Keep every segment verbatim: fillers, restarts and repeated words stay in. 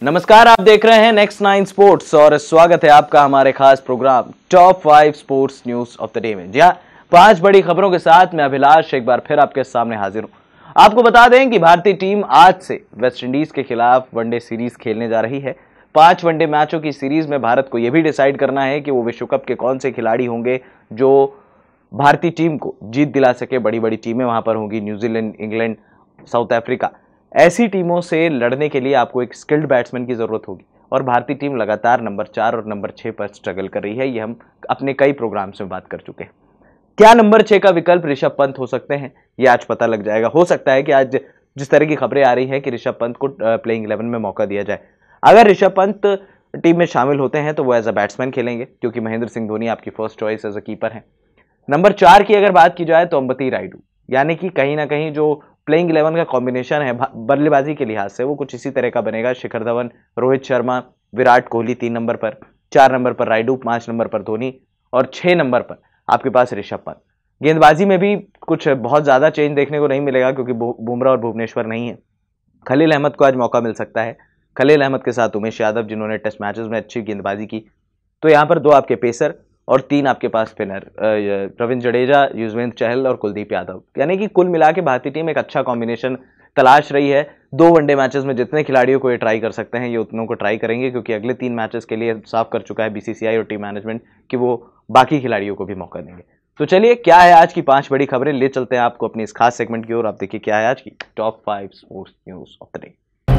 नमस्कार, आप देख रहे हैं नेक्स्ट नाइन स्पोर्ट्स और स्वागत है आपका हमारे खास program top five sports news of the day में। जी हाँ, पांच बड़ी खबरों के साथ मैं अभिलाष एक बार फिर आपके सामने हाजिर हूं। आपको बता दें कि भारतीय टीम आज से वेस्टइंडीज के खिलाफ वनडे सीरीज खेलने जा रही है। पांच वनडे मैचों की सीरीज में भारत को यह भी डिसाइड करना है कि वो विश्व कप के कौन से खिलाड़ी होंगे जो भारतीय टीम को जीत दिला सके। बड़ी बड़ी टीमें वहां पर होंगी, न्यूजीलैंड, इंग्लैंड, साउथ अफ्रीका। ऐसी टीमों से लड़ने के लिए आपको एक स्किल्ड बैट्समैन की जरूरत होगी और भारतीय टीम लगातार नंबर चार और नंबर छह पर स्ट्रगल कर रही है। ये हम अपने कई प्रोग्राम्स में बात कर चुके हैं। क्या नंबर छह का विकल्प ऋषभ पंत हो सकते हैं, ये आज पता लग जाएगा। हो सकता है कि आज जिस तरह की खबरें आ रही हैं कि ऋषभ पंत को प्लेइंग इलेवन में मौका दिया जाए। अगर ऋषभ पंत टीम में शामिल होते हैं तो वो एज अ बैट्समैन खेलेंगे, क्योंकि महेंद्र सिंह धोनी आपकी first choice as a keeper है। नंबर चार की अगर बात की जाए तो अंबती रायडू, यानी कि कहीं ना कहीं जो प्लेइंग इलेवन का कॉम्बिनेशन है बल्लेबाजी के लिहाज से वो कुछ इसी तरह का बनेगा। शिखर धवन, रोहित शर्मा, विराट कोहली तीन नंबर पर, चार नंबर पर रायडू, पांच नंबर पर धोनी और छह नंबर पर आपके पास ऋषभ पंत। गेंदबाजी में भी कुछ बहुत ज्यादा चेंज देखने को नहीं मिलेगा, क्योंकि बुमराह और भुवनेश्वर नहीं है। खलील अहमद को आज मौका मिल सकता है। खलील अहमद के साथ उमेश यादव, जिन्होंने टेस्ट मैचेस में अच्छी गेंदबाजी की। तो यहाँ पर दो आपके पेसर और तीन आपके पास स्पिनर, रविंद्र जडेजा, युजवेंद्र चहल और कुलदीप यादव। यानी कि कुल मिला के भारतीय टीम एक अच्छा कॉम्बिनेशन तलाश रही है। दो वनडे मैचेस में जितने खिलाड़ियों को ये ट्राई कर सकते हैं ये उतनों को ट्राई करेंगे, क्योंकि अगले तीन मैचेस के लिए साफ कर चुका है बीसीसीआई और टीम मैनेजमेंट कि वो बाकी खिलाड़ियों को भी मौका देंगे। तो चलिए, क्या है आज की पांच बड़ी खबरें, ले चलते हैं आपको अपनी इस खास सेगमेंट की ओर। आप देखिए क्या है आज की top five sports news of the day.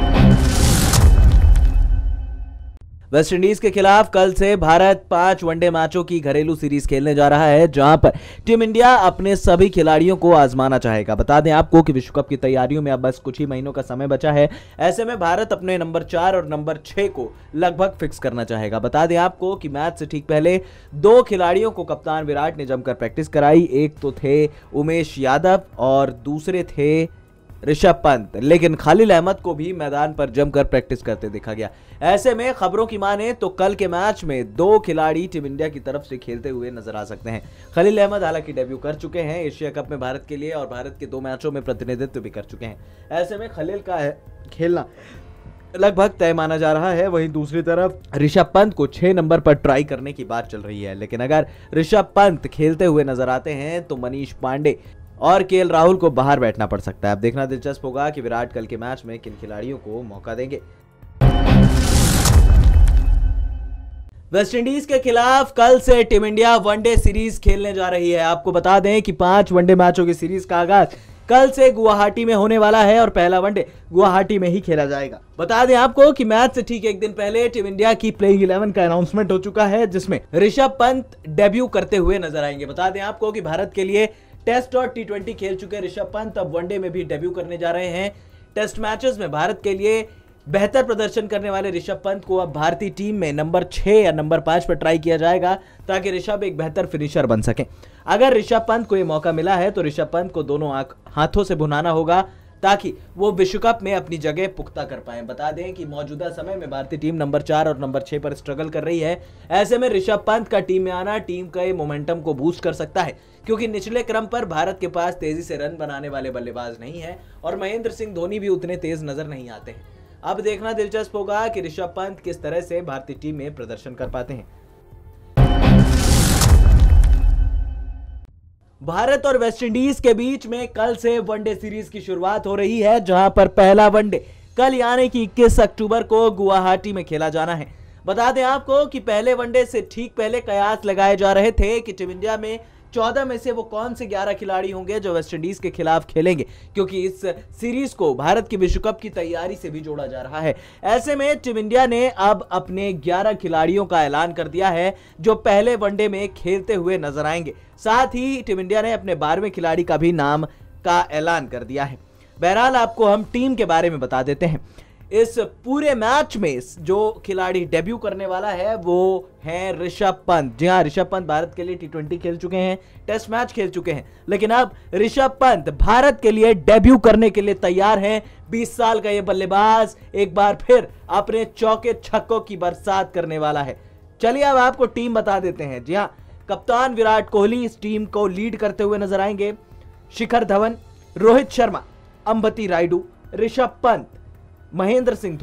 West Indies के खिलाफ कल से भारत पांच वनडे मैचों की घरेलू सीरीज खेलने जा रहा है, जहां पर टीम इंडिया अपने सभी खिलाड़ियों को आजमाना चाहेगा। बता दें आपको कि विश्व कप की तैयारियों में अब बस कुछ ही महीनों का समय बचा है। ऐसे में भारत अपने नंबर चार और नंबर छह को लगभग फिक्स करना चाहेगा। बता दें आपको कि मैच से ठीक पहले दो खिलाड़ियों को कप्तान विराट ने जमकर प्रैक्टिस कराई। एक तो थे उमेश यादव और दूसरे थे ऋषभ पंत, लेकिन खलील अहमद को भी मैदान पर जमकर प्रैक्टिस करते देखा गया। ऐसे में खबरों की माने तो कल के मैच में दो खिलाड़ी टीम इंडिया की तरफ से खेलते हुए नजर आ सकते हैं। खलील अहमद हालांकि डेब्यू कर चुके हैं एशिया कप में भारत के लिए और भारत के दो मैचों में प्रतिनिधित्व भी कर चुके हैं। ऐसे में खलील का है खेलना लगभग तय माना जा रहा है। वहीं दूसरी तरफ ऋषभ पंत को छह नंबर पर ट्राई करने की बात चल रही है, लेकिन अगर ऋषभ पंत खेलते हुए नजर आते हैं तो मनीष पांडे और केएल राहुल को बाहर बैठना पड़ सकता है। अब देखना दिलचस्प होगा कि विराट कल के मैच में किन खिलाड़ियों को मौका देंगे। वेस्टइंडीज के खिलाफ कल से टीम इंडिया वनडे सीरीज खेलने जा रही है। आपको बता दें कि पांच वनडे मैचों की सीरीज का आगाज कल से गुवाहाटी में होने वाला है और पहला वनडे गुवाहाटी में ही खेला जाएगा। बता दें आपको कि मैच से ठीक एक दिन पहले टीम इंडिया की प्लेइंग इलेवन का अनाउंसमेंट हो चुका है, जिसमें ऋषभ पंत डेब्यू करते हुए नजर आएंगे। बता दें आपको कि भारत के लिए टेस्ट और टी ट्वेंटी खेल चुके ऋषभ पंत अब वनडे में भी डेब्यू करने जा रहे हैं। टेस्ट मैचेस में भारत के लिए बेहतर प्रदर्शन करने वाले ऋषभ पंत को अब भारतीय टीम में नंबर छह या नंबर पांच पर ट्राई किया जाएगा, ताकि ऋषभ एक बेहतर फिनिशर बन सके। अगर ऋषभ पंत को यह मौका मिला है तो ऋषभ पंत को दोनों हाथों से भुनाना होगा, ताकि वो विश्व कप में अपनी जगह पुख्ता कर पाए। बता दें कि मौजूदा समय में भारतीय टीम नंबर चार और नंबर छह पर स्ट्रगल कर रही है। ऐसे में ऋषभ पंत का टीम में आना टीम के मोमेंटम को बूस्ट कर सकता है, क्योंकि निचले क्रम पर भारत के पास तेजी से रन बनाने वाले बल्लेबाज नहीं है और महेंद्र सिंह धोनी भी उतने तेज नजर नहीं आते हैं। अब देखना दिलचस्प होगा कि ऋषभ पंत किस तरह से भारतीय टीम में प्रदर्शन कर पाते हैं। भारत और वेस्टइंडीज के बीच में कल से वनडे सीरीज की शुरुआत हो रही है, जहां पर पहला वनडे कल यानी कि इक्कीस अक्टूबर को गुवाहाटी में खेला जाना है। बता दें आपको कि पहले वनडे से ठीक पहले कयास लगाए जा रहे थे कि टीम इंडिया में चौदह में से वो कौन से ग्यारह खिलाड़ी होंगे जो वेस्टइंडीज के खिलाफ खेलेंगे, क्योंकि इस सीरीज को भारत की विश्व कप की तैयारी से भी जोड़ा जा रहा है। ऐसे में टीम इंडिया ने अब अपने ग्यारह खिलाड़ियों का ऐलान कर दिया है जो पहले वनडे में खेलते हुए नजर आएंगे। साथ ही टीम इंडिया ने अपने बारहवें खिलाड़ी का भी नाम का ऐलान कर दिया है। बहरहाल आपको हम टीम के बारे में बता देते हैं। इस पूरे मैच में जो खिलाड़ी डेब्यू करने वाला है वो है ऋषभ पंत। जी हाँ, ऋषभ पंत भारत के लिए टी ट्वेंटी खेल चुके हैं, टेस्ट मैच खेल चुके हैं, लेकिन अब ऋषभ पंत भारत के लिए डेब्यू करने के लिए तैयार हैं। बीस साल का ये बल्लेबाज एक बार फिर अपने चौके छक्कों की बरसात करने वाला है। चलिए अब आपको टीम बता देते हैं। जी हाँ, कप्तान विराट कोहली इस टीम को लीड करते हुए नजर आएंगे। शिखर धवन, रोहित शर्मा, अंबती रायडू, ऋषभ पंत, महेंद्र सिंह धोनी,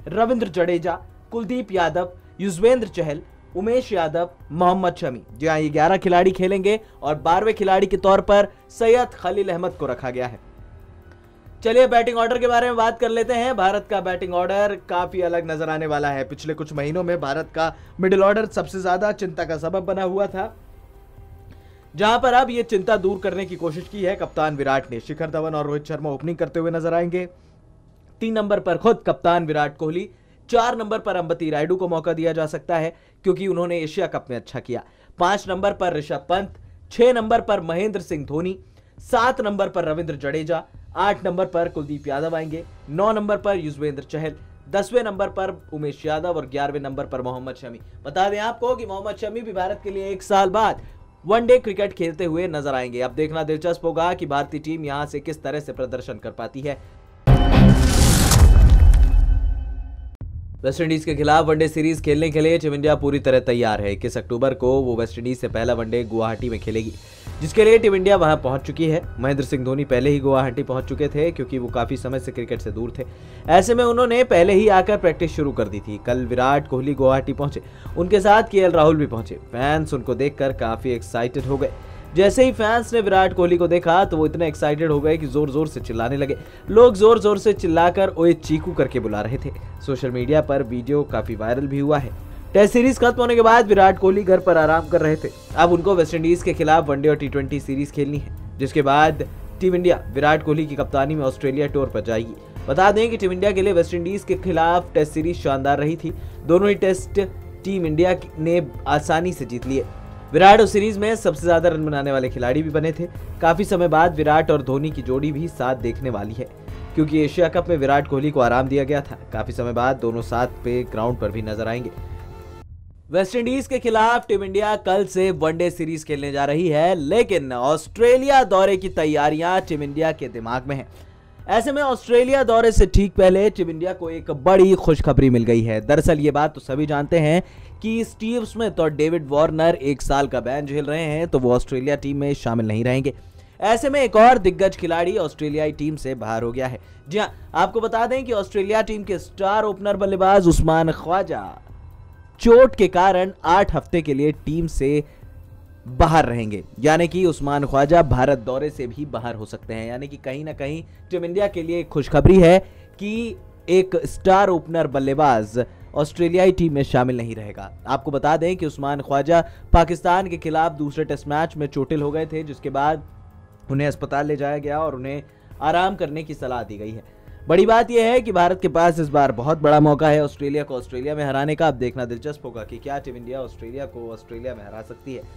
रविंद्र जडेजा, कुलदीप यादव, युजवेंद्र चहल, उमेश यादव, मोहम्मद शमी। जी हाँ, ये ग्यारह खिलाड़ी खेलेंगे और बारहवें खिलाड़ी के तौर पर सैयद खलील अहमद को रखा गया है। चलिए बैटिंग ऑर्डर के बारे में बात कर लेते हैं। भारत का बैटिंग ऑर्डर काफी अलग नजर आने वाला है। पिछले कुछ महीनों में भारत का मिडिल ऑर्डर सबसे ज्यादा चिंता का सबब बना हुआ था, जहां पर अब ये चिंता दूर करने की कोशिश की है कप्तान विराट ने। शिखर धवन और रोहित शर्मा ओपनिंग करते हुए नजर आएंगे। तीन नंबर पर खुद कप्तान विराट कोहली, चार नंबर पर अंबती रायडू को मौका दिया जा सकता है क्योंकि उन्होंने एशिया कप में अच्छा किया। पांच नंबर पर ऋषभ पंत, छह नंबर पर महेंद्र सिंह धोनी, सात नंबर पर रविंद्र जडेजा, आठ नंबर पर कुलदीप यादव आएंगे, नौ नंबर पर युजवेंद्र चहल, दसवें नंबर पर उमेश यादव और ग्यारहवें नंबर पर मोहम्मद शमी। बता दें आपको कि मोहम्मद शमी भी भारत के लिए एक साल बाद वनडे क्रिकेट खेलते हुए नजर आएंगे। अब देखना दिलचस्प होगा कि भारतीय टीम यहां से किस तरह से प्रदर्शन कर पाती है। वेस्टइंडीज के खिलाफ वनडे सीरीज खेलने के लिए टीम इंडिया पूरी तरह तैयार है। इक्कीस अक्टूबर को वो वेस्टइंडीज से पहला वनडे गुवाहाटी में खेलेगी, जिसके लिए टीम इंडिया वहां पहुंच चुकी है। महेंद्र सिंह धोनी पहले ही गुवाहाटी पहुंच चुके थे क्योंकि वो काफी समय से क्रिकेट से दूर थे। ऐसे में उन्होंने पहले ही आकर प्रैक्टिस शुरू कर दी थी। कल विराट कोहली गुवाहाटी पहुंचे, उनके साथ के एल राहुल भी पहुंचे। फैंस उनको देखकर काफी एक्साइटेड हो गए। जैसे ही फैंस ने विराट कोहली को देखा तो वो इतने एक्साइटेड हो गए कि जोर जोर से चिल्लाने लगे। लोग जोर जोर से चिल्लाकर ओए चीकू करके बुला रहे थे। सोशल मीडिया पर वीडियो काफी वायरल भी हुआ है। टेस्ट सीरीज खत्म होने के बाद विराट कोहली घर पर आराम कर रहे थे। अब उनको वेस्टइंडीज के खिलाफ वनडे और टी ट्वेंटी सीरीज खेलनी है, जिसके बाद टीम इंडिया विराट कोहली की कप्तानी में ऑस्ट्रेलिया टूर पर जाएगी। बता दें कि टीम इंडिया के लिए वेस्टइंडीज के खिलाफ टेस्ट सीरीज शानदार रही थी। दोनों ही टेस्ट टीम इंडिया ने आसानी से जीत लिए। विराट उस सीरीज में सबसे ज्यादा रन बनाने वाले खिलाड़ी भी बने थे। काफी समय बाद विराट और धोनी की जोड़ी भी साथ देखने वाली है, क्योंकि एशिया कप में विराट कोहली को आराम दिया गया था। काफी समय बाद दोनों साथ पे ग्राउंड पर भी नजर आएंगे। वेस्टइंडीज के खिलाफ टीम इंडिया कल से वनडे सीरीज खेलने जा रही है, लेकिन ऑस्ट्रेलिया दौरे की तैयारियां टीम इंडिया के दिमाग में है। ऐसे में ऑस्ट्रेलिया दौरे से ठीक पहले टीम इंडिया को एक बड़ी खुशखबरी मिल गई है। दरअसल ये बात तो सभी जानते हैं कि स्टीव स्मिथ और डेविड वार्नर एक साल का बैन झेल रहे हैं, तो वो ऑस्ट्रेलिया टीम में शामिल नहीं रहेंगे। ऐसे में एक और दिग्गज खिलाड़ी ऑस्ट्रेलियाई टीम से बाहर हो गया है। जी हां, आपको बता दें कि ऑस्ट्रेलिया टीम के स्टार ओपनर बल्लेबाज उस्मान ख्वाजा चोट के कारण आठ हफ्ते के लिए टीम से बाहर रहेंगे, यानी कि उस्मान ख्वाजा भारत दौरे से भी बाहर हो सकते हैं। यानी कि कहीं ना कहीं टीम इंडिया के लिए एक खुशखबरी है कि एक स्टार ओपनर बल्लेबाज ऑस्ट्रेलियाई टीम में शामिल नहीं रहेगा। आपको बता दें कि उस्मान ख्वाजा पाकिस्तान के खिलाफ दूसरे टेस्ट मैच में चोटिल हो गए थे, जिसके बाद उन्हें अस्पताल ले जाया गया और उन्हें आराम करने की सलाह दी गई है। बड़ी बात यह है कि भारत के पास इस बार बहुत बड़ा मौका है ऑस्ट्रेलिया को ऑस्ट्रेलिया में हराने का। अब देखना दिलचस्प होगा कि क्या टीम इंडिया ऑस्ट्रेलिया को ऑस्ट्रेलिया में हरा सकती है।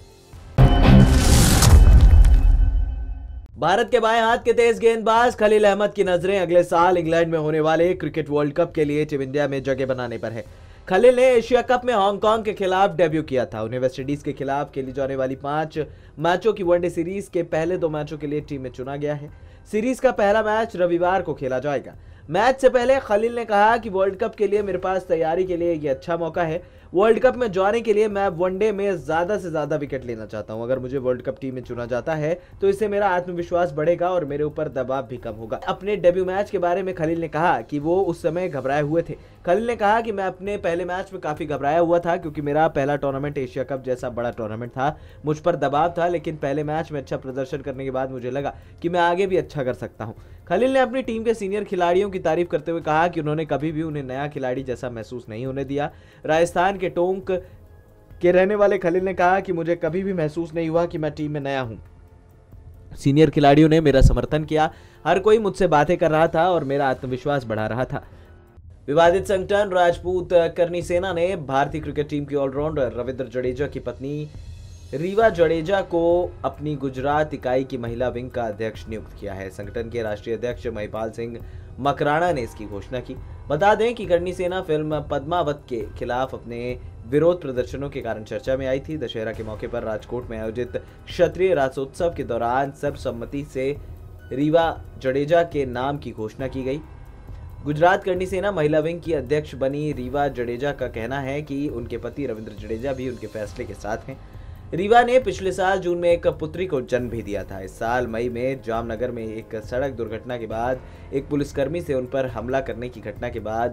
भारत के बाएं हाथ के तेज गेंदबाज खलील अहमद की नजरें अगले साल इंग्लैंड में होने वाले क्रिकेट वर्ल्ड कप के लिए टीम इंडिया में जगह बनाने पर है। खलील ने एशिया कप में हांगकांग के खिलाफ डेब्यू किया था। उन्हें वेस्टइंडीज के खिलाफ खेली जाने वाली पांच मैचों की वनडे सीरीज के पहले दो मैचों के लिए टीम में चुना गया है। सीरीज का पहला मैच रविवार को खेला जाएगा। मैच से पहले खलील ने कहा कि वर्ल्ड कप के लिए मेरे पास तैयारी के लिए ये अच्छा मौका है। वर्ल्ड कप में जाने के लिए मैं वनडे में ज्यादा से ज्यादा विकेट लेना चाहता हूं। अगर मुझे वर्ल्ड कप टीम में चुना जाता है तो इससे मेरा आत्मविश्वास बढ़ेगा और मेरे ऊपर दबाव भी कम होगा। अपने डेब्यू मैच के बारे में खलील ने कहा कि वो उस समय घबराए हुए थे। खलील ने कहा कि मैं अपने पहले मैच में काफी घबराया हुआ था, क्योंकि मेरा पहला टूर्नामेंट एशिया कप जैसा बड़ा टूर्नामेंट था। मुझ पर दबाव था, लेकिन पहले मैच में अच्छा प्रदर्शन करने के बाद मुझे लगा कि मैं आगे भी अच्छा कर सकता हूं। खलील ने अपनी टीम के सीनियर खिलाड़ियों की तारीफ करते हुए कहा कि उन्होंने कभी भी उन्हें नया खिलाड़ी जैसा महसूस नहीं होने दिया। राजस्थान के टोंक के रहने वाले खलील ने कहा कि मुझे कभी भी महसूस नहीं हुआ कि मैं टीम में नया हूं। सीनियर खिलाड़ियों ने मेरा समर्थन किया, हर कोई मुझसे बातें कर रहा था और मेरा आत्मविश्वास बढ़ा रहा था। विवादित संगठन राजपूत करनी सेना ने भारतीय क्रिकेट टीम की ऑलराउंडर रविंद्र जडेजा की पत्नी रीवा जडेजा को अपनी गुजरात इकाई की महिला विंग का अध्यक्ष नियुक्त किया है। संगठन के राष्ट्रीय अध्यक्ष महिपाल सिंह मकराना ने इसकी घोषणा की। बता दें कि करनी सेना फिल्म पद्मावत के खिलाफ अपने विरोध प्रदर्शनों के कारण चर्चा में आई थी। दशहरा के मौके पर राजकोट में आयोजित क्षत्रिय राजोत्सव के दौरान सर्वसम्मति से रीवा जडेजा के नाम की घोषणा की गई। गुजरात करनी सेना महिला विंग की अध्यक्ष बनी रीवा जडेजा का कहना है कि उनके पति रविंद्र जडेजा भी उनके फैसले के साथ हैं। रीवा ने पिछले साल जून में एक पुत्री को जन्म भी दिया था। इस साल मई में जामनगर में एक सड़क दुर्घटना के बाद एक पुलिसकर्मी से उन पर हमला करने की घटना के बाद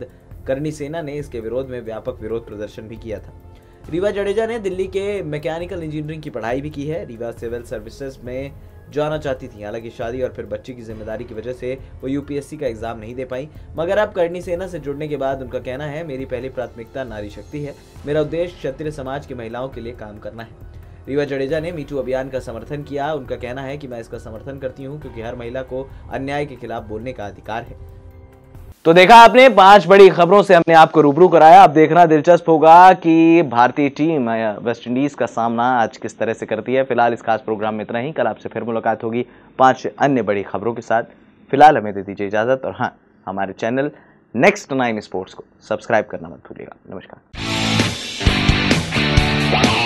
करणी सेना ने इसके विरोध में व्यापक विरोध प्रदर्शन भी किया था। रीवा जडेजा ने दिल्ली के मैकेनिकल इंजीनियरिंग की पढ़ाई भी की है। रीवा सिविल सर्विसेज में जाना चाहती थी, हालांकि शादी और फिर बच्चे की जिम्मेदारी की वजह से वो यूपीएससी का एग्जाम नहीं दे पाई, मगर अब करणी सेना से जुड़ने के बाद उनका कहना है, मेरी पहली प्राथमिकता नारी शक्ति है, मेरा उद्देश्य क्षत्रिय समाज की महिलाओं के लिए काम करना है। रीवा जडेजा ने मीटू अभियान का समर्थन किया। उनका कहना है कि मैं इसका समर्थन करती हूँ क्योंकि हर महिला को अन्याय के खिलाफ बोलने का अधिकार है। तो देखा आपने, पांच बड़ी खबरों से हमने आपको रूबरू कराया। अब देखना दिलचस्प होगा कि भारतीय टीम वेस्ट इंडीज का सामना आज किस तरह से करती है। फिलहाल इस खास प्रोग्राम में इतना ही। कल आपसे फिर मुलाकात होगी पांच अन्य बड़ी खबरों के साथ। फिलहाल हमें दे दीजिए इजाजत, और हाँ, हमारे चैनल नेक्स्ट नाइन स्पोर्ट्स को सब्सक्राइब करना मत भूलिएगा। नमस्कार।